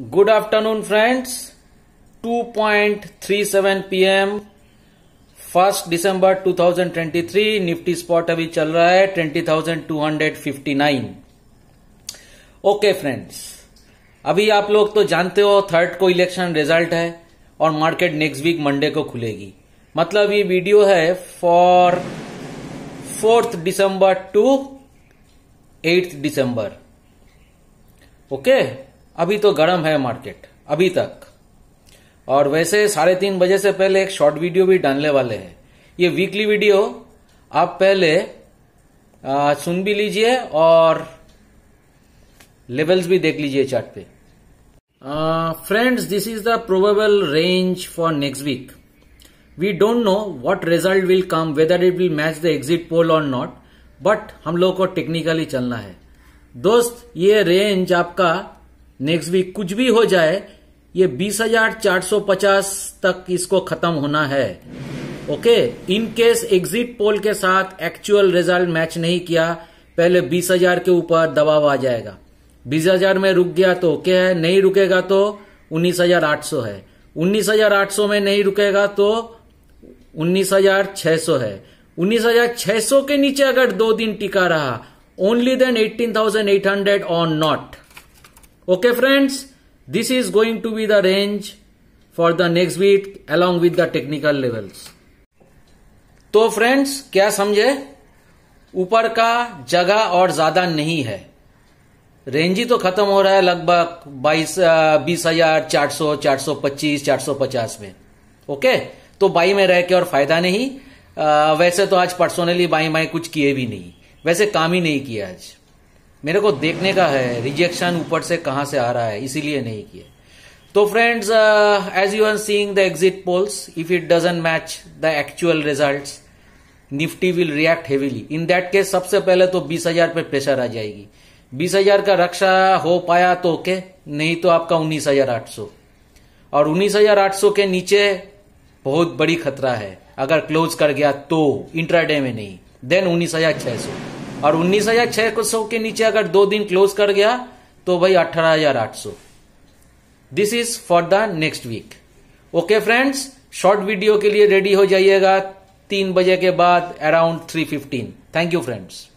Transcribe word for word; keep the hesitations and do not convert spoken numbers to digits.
Good afternoon, friends. two point three seven p m first December two thousand twenty three Nifty spot अभी चल रहा है twenty thousand two hundred fifty nine. Okay friends, अभी आप लोग तो जानते हो थर्ड को इलेक्शन रिजल्ट है और मार्केट नेक्स्ट वीक मंडे को खुलेगी। मतलब ये वीडियो है for fourth December to eighth December. Okay, अभी तो गर्म है मार्केट अभी तक, और वैसे साढ़े तीन बजे से पहले एक शॉर्ट वीडियो भी डालने वाले हैं। ये वीकली वीडियो आप पहले आ, सुन भी लीजिए और लेवल्स भी देख लीजिए चार्ट पे। Friends, this is the probable range for next week. We don't know what result will come, whether it will match the exit poll और नॉट, बट हम लोग को टेक्निकली चलना है दोस्त। ये रेंज आपका नेक्स्ट वीक कुछ भी हो जाए, ये बीस हजार चार सौ पचास तक इसको खत्म होना है। Okay, in case exit poll के साथ एक्चुअल रिजल्ट मैच नहीं किया, पहले बीस हजार के ऊपर दबाव आ जाएगा। बीस हजार में रुक गया तो ओके है, नहीं रुकेगा तो उन्नीस हजार आठ सौ है। उन्नीस हजार आठ सौ में नहीं रुकेगा तो उन्नीस हजार छह सौ है। उन्नीस हजार छह सौ के नीचे अगर दो दिन टिका रहा, only then eighteen thousand eight hundred और not. Okay friends, this is going to be the range for the next week along with the technical levels. तो फ्रेंड्स, क्या समझे, ऊपर का जगह और ज्यादा नहीं है। रेंज ही तो खत्म हो रहा है लगभग बाईस बीस हजार चार सौ चार सौ पच्चीस चार सौ पचास में। ओके, तो बाई में रह के और फायदा नहीं। आ, वैसे तो आज पर्सनली बाई बाई कुछ किए भी नहीं, वैसे काम ही नहीं किया आज। मेरे को देखने का है रिजेक्शन ऊपर से कहां से आ रहा है, इसीलिए नहीं किए। तो friends, as you are seeing the exit polls, if it doesn't match the actual results, Nifty will react heavily. In that case सबसे पहले तो बीस हजार पे प्रेशर आ जाएगी। बीस हजार का रक्षा हो पाया तो ओके, नहीं तो आपका उन्नीस हजार आठ सौ, और उन्नीस हजार आठ सौ के नीचे बहुत बड़ी खतरा है। अगर क्लोज कर गया तो इंट्राडे में नहीं, देन उन्नीस हजार छह सौ, और उन्नीस हजार छह सौ के नीचे अगर दो दिन क्लोज कर गया तो भाई अठारह हजार आठ सौ। This is for the next week. Okay friends, short video के लिए रेडी हो जाइएगा तीन बजे के बाद around three fifteen. Thank you friends.